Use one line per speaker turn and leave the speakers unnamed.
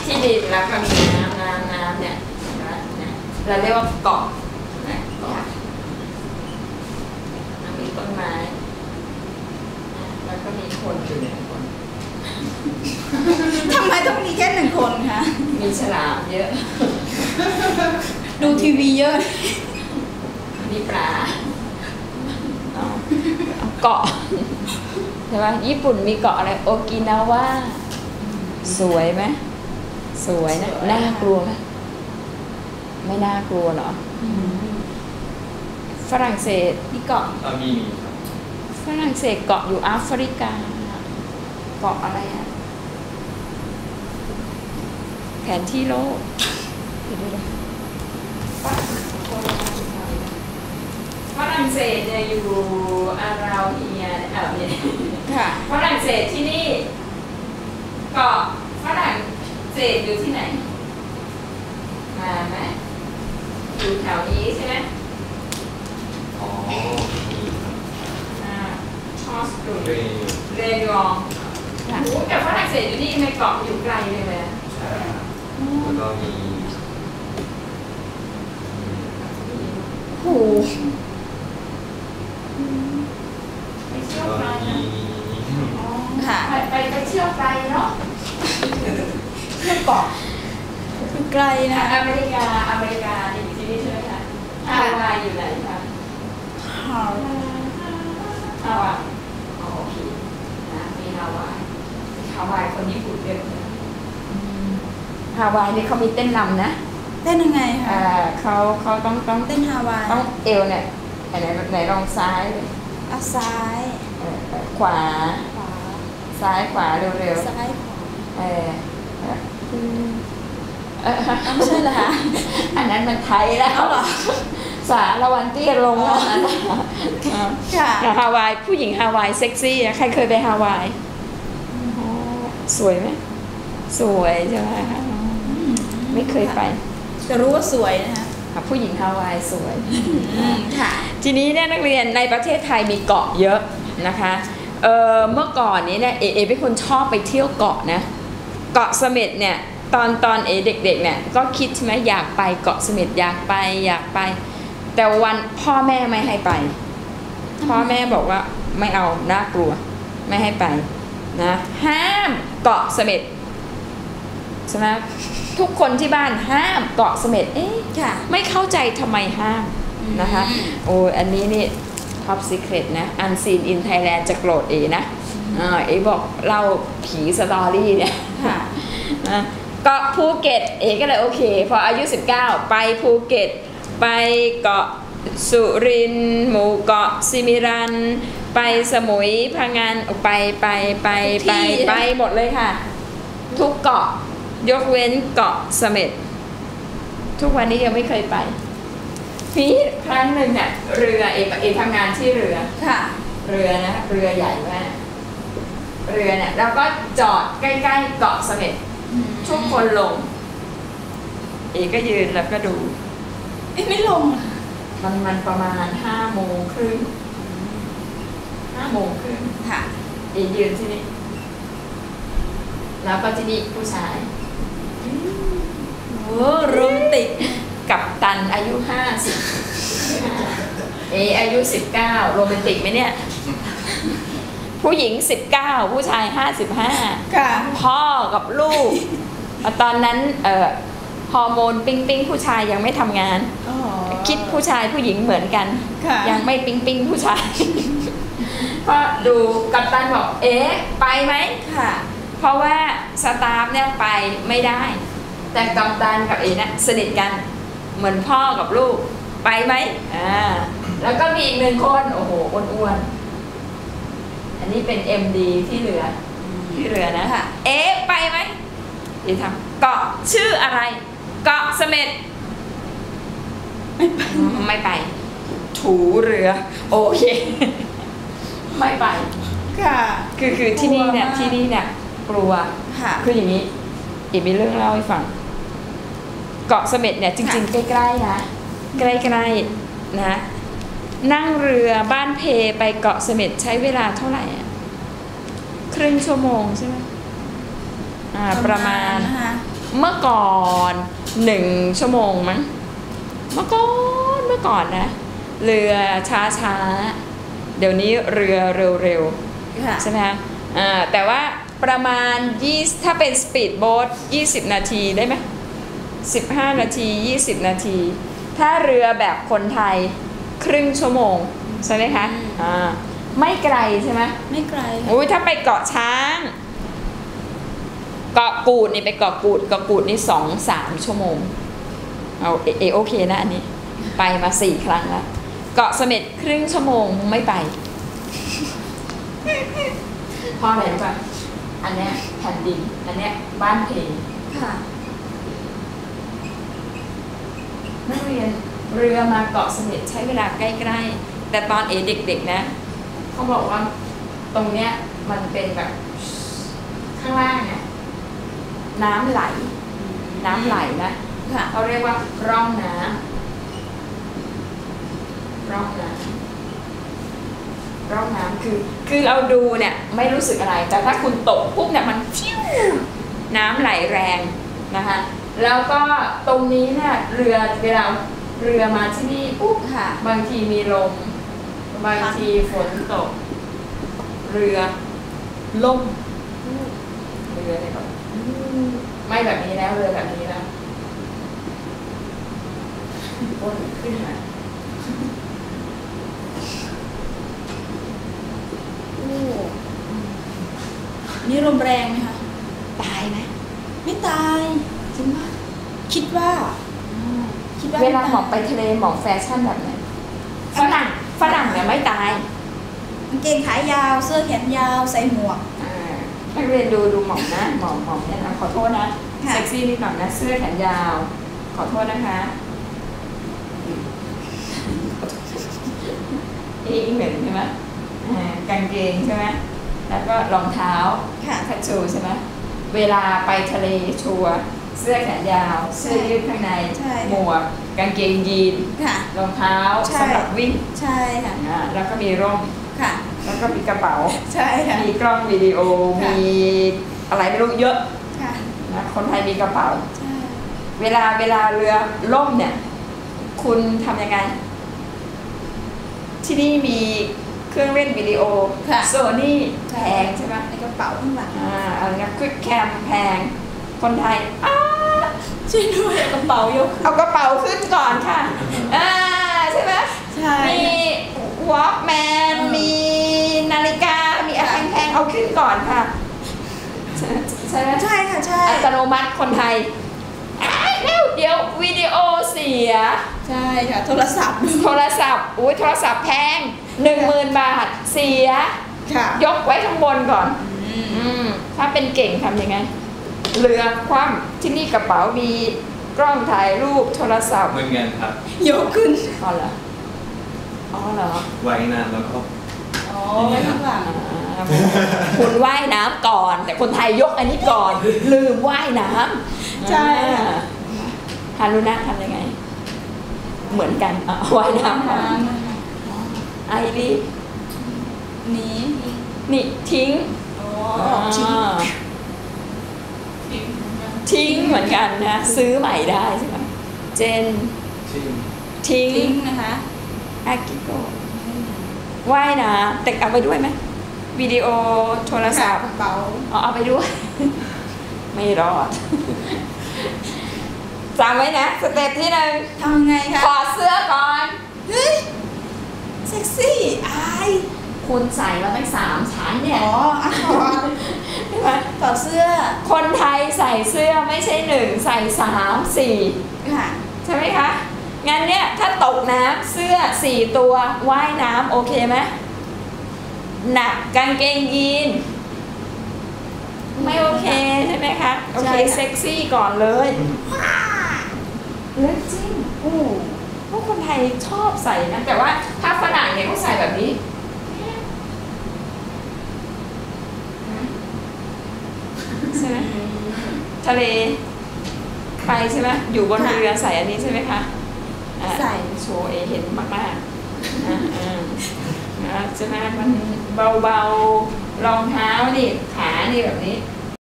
ที่ดินแล้วก็มีน้ำเนี่ยเราเรียกว่าเกาะนะเกาะมีต้นไม้แล้วก็มีคนอยู่หนึ่งคน
ทำไมต้องมีแค่หนึ่งคนคะ
มีฉลามเยอะ
ดูทีวีเยอะ
มีปลาเกาะใช่ไหมญี่ปุ่นมีเกาะอะไรโอกินาวาสวยไหมสวยนะน่ากลัวไหมไม่น่ากลัวเหรอฝรั่งเศส
มีเกาะ
มี
ฝรั่งเศสเกาะอยู่แอฟริกาเกาะอะไรอะแผนที่โลกฝรั่งเศสเนี่ยอยู่อาราเฮียเนี่ยฝรั่งเศสที่นี่เกาะฝรั่งเศสอยู่ที่ไหนมาไหมอยู่แถวนี้ใช่ไหม
อ๋อ
ชอสตูเรยองแต่ฝรั่งเศสอยู่นี่ไม่เกาะอยู่ไกลเลยไหม
แล้วก็มี
โหไปเที่ยวไกลนะไปเที่ยวไกลเนาะเที่ยวเกาะ
ไกลนะ
อเมริกาอยู่ที่นี่ใช่ไหมคะฮาวายอยู่ไหนคะฮาวายโอเคนะมีฮาวายคนญี่ปุ่นเยอะฮาวายนี่เขามีเต้นรำนะ
เต้นยังไงคะ
เขาต้อง
เต้นฮาวาย
ต้องเอวเนี่ยไหนลองซ้าย
ซ้าย
ขวาซ้ายขวาเร็ว
ๆซ้ายขวา
ไม่ใช่เหรอคะอันนั้นมันไทยแล้วเหรอสาละวันเตี้ยลงแล้วนะค่ะฮาวายผู้หญิงฮาวายเซ็กซี่ใครเคยไปฮาวายสวยไหมสวยใช่ไหมคะไม่เคยไป
จะรู้ว่าสวยนะคะ
ผู้หญิงฮาวายสวยค่ะทีนี้เนี่ยนักเรียนในประเทศไทยมีเกาะเยอะนะคะเมื่อก่อนนี้เนี่ยเอเป็นคนชอบไปเที่ยวเกาะนะเกาะเสม็ดเนี่ยตอนเด็กๆเนี่ยก็คิดใช่ไหมอยากไปเกาะเสม็ดอยากไปแต่วันพ่อแม่ไม่ให้ไปพ่อแม่บอกว่าไม่เอาน่ากลัวไม่ให้ไปนะห้ามเกาะเสม็ดใช่ไหมทุกคนที่บ้านห้ามเกาะเสม็ดไม่เข้าใจทำไมห้ามนะคะโอ้อันนี้นี่ท็อปซีเครตนะอันซีนอินไทยแลนด์จะโกรธนะเอบอกเล่าผีสตอรี่เนี่ยเกาะภูเก็ตก็เลยโอเคพออายุ19ไปภูเก็ตไปเกาะสุรินทร์หมู่เกาะซิมิรันไปสมุยพังงานไปหมดเลยค่ะทุกเกาะยกเว้นเกาะเสม็ดทุกวันนี้ยังไม่เคยไปพี่ครั้งหนึ่งเนี่ยเรือเอทำงานที่เรือ
ค่ะ
เรือนะเรือใหญ่มากเรือเนี่ยแล้วก็จอดใกล้ๆเกาะเสม็ดทุกคนลงก็ยืนแล้วก็ดู
ไม่ลง
มันประมาณ5 โมงครึ่ง
ค่ะ
ยืนที่นี่แล้วก็ที่นี่ผู้ชาย
โอ้โรแมนติก
กับตันอายุ50อายุ19โรแมนติกไหมเนี่ยผู้หญิง19ผู้ชาย55
ค่ะ
พ่อกับลูกตอนนั้นฮอร์โมนปิ๊งผู้ชายยังไม่ทำงานคิดผู้ชายผู้หญิงเหมือนกันยังไม่ปิ๊งผู้ชายก็ดูกัปตันบอกไปไหม
ค่ะ
เพราะว่าสตาฟเนี่ยไปไม่ได้แต่กัปตันกับนะสนิทกันเหมือนพ่อกับลูกไปไหมแล้วก็มีอีก1 คนโอ้โหอ้วนๆอันนี้เป็น MD ที่เรือนะไปไหมทำเกาะชื่ออะไรเกาะเสม็ดไม่ไปถูเรือโอเคไม่ไป
ค่ะ
คือที่นี่เนี่ยกลัวคืออย่างนี้มีเรื่องเล่าให้ฟังเกาะเสม็ดเนี่ยจริงๆใกล้ๆนะใกล้ๆนะนั่งเรือบ้านเพไปเกาะเสม็ดใช้เวลาเท่าไหร่ครึ่งชั่วโมงใช่ไหมประมาณเมื่อก่อน1 ชั่วโมงมั้งเมื่อก่อนนะเรือช้าเดี๋ยวนี้เรือเร็วๆใช่ไหมคะแต่ว่าประมาณ20ถ้าเป็นสปีดโบ๊ท20 นาทีได้ไหม15 นาที20 นาทีถ้าเรือแบบคนไทยครึ่งชั่วโมงใช่ไหมคะไม่ไกลใช่ไหม
ไม่ไกล
อุ้ยถ้าไปเกาะช้างเกาะกูดนี่ไปเกาะกูดนี่2-3 ชั่วโมงเอาโอเคนะอันนี้ไปมา4 ครั้งแล้วเกาะเสม็ดครึ่งชั่วโมงไม่ไปเพราะอะไรรู้ป่ะอันเนี้ยแผ่นดินอันเนี้ยบ้านเพ
ค่ะ
นักเรียนเรือมาเกาะเสม็ดใช้เวลาใกล้ๆแต่ตอนเด็กๆนะเขาบอกว่าตรงเนี้ยมันเป็นแบบข้างล่างเนี่ยน้ำไหลนะเขาเรียกว่าร่องน้ำคือเราดูเนี่ยไม่รู้สึกอะไรแต่ถ้าคุณตกปุ๊บเนี่ยมันฟิวน้ำไหลแรงนะคะแล้วก็ตรงนี้เนี่ยเรือเวลาเรือมาที่นี่ปุ๊บค่ะบางทีมีลมบางทีฝนตกเรือล่มเรือเนี่ยแบบไม่แบบนี้แล้วเรือแบบนี้แล้วบนขึ้นมา
นี่ลมแรงไหมคะ
ตายไหม
ไม่ตาย
จริงป่ะ
คิดว่า
เวลาหมอกไปทะเลหมอกแฟชั่นแบบไหนฝรั่งเนี่ยไม่ตาย
กางเกงขายาวเสื้อแขนยาวใส่หมวก
นักเรียนดูหมอกนะหมอกเนี่ยนะขอโทษนะเซ็กซี่นิดหน่อยนะเสื้อแขนยาวขอโทษนะคะเหม็นใช่ไหมกางเกงใช่ไหมแล้วก็รองเท้าคัชชูใช่ไหมเวลาไปทะเลชัวเสื้อแขนยาวเสื้อยืดข้างในหมวกกางเกงยีนรองเท้าสำหรับวิ่ง
ใช่ค่ะ
แล้วก็มีร่มแล้วก็มีกระเป๋า
ใช่ค่ะ
มีกล้องวิดีโอมีอะไรไม่รู้เยอะนะคนไทยมีกระเป๋าเวลาเรือล่มเนี่ยคุณทำยังไงที่นี่มีเครื่องเล่นวิดีโอโซนี่แพงใช่ไหม
ในกระเป๋าข้างหลัง
อะไรนะควิกแคมแพงคนไทย
ช่วยด้วยกระเป๋ายก
เอากระเป๋าขึ้นก่อนค่ะใช่ไหม
ใช่
มีวอล์กแมนมีนาฬิกามีอะไรแพงๆเอาขึ้นก่อนค่ะใช่ไหม
ใช่ค่ะใช่
อัตโนมัติคนไทยเดี๋ยววิดีโอเสีย
ใช่ค่ะโทรศัพท์
อุ้ยโทรศัพท์แพง10,000 บาทเสียยกไว้ข้างบนก่อนถ้าเป็นเก่งทำยังไงเรือคว่ำที่นี่กระเป๋ามีกล้องถ่ายรูปโทรศัพท์
เหมือนกันครับ
ยกขึ้น
เหรอ
ไว้นานแล้วก็
ไว้ข้างหลัง
คุณว่ายน้ำก่อนแต่คนไทยยกอันนี้ก่อนลืมว่ายน้
ำใช่
ฮารุนะทำยังไงเหมือนกันว่ายน้ำก่อนไอรีนี่ทิ้งทิ้งเหมือนกันนะซื้อใหม่ได้ใช่ไหมเจนทิ้ง
นะคะ
อากิโกว่ายนะแต่เอาไปด้วยไหมวิดีโอโทรศัพท์
เป๋า
เอาไปด้วยไม่รอดจำไว้นะสเต็ปที่1
ทำไงคะ
ถอดเสื้อก่อน
เฮ้ยเซ็กซี่อาย
คุณใส่มาตั้ง3 ชั้นเนี่ย
ถอดเสื้อ
คนไทยใส่เสื้อไม่ใช่1ใส่3 4ใช่ไหมคะงั้นเนี่ยถ้าตกน้ำเสื้อ4 ตัวว่ายน้ำโอเคไหมหนักกางเกงยีนไม่โอเคใช่ไหมคะโอเคเซ็กซี่ก่อนเลยเรื่องจริงพวกคนไทยชอบใส่นะแต่ว่าถ้าฝรั่งเนี่ยเขาใส่แบบนี้ใช่ไหมทะเลไปใช่ไหมอยู่บนเรือใส่อันนี้ใช่ไหมคะ
ใส่
โชว์เห็นมากๆใช่ไหมมันเบาๆรองเท้านี่ขานี่แบบนี้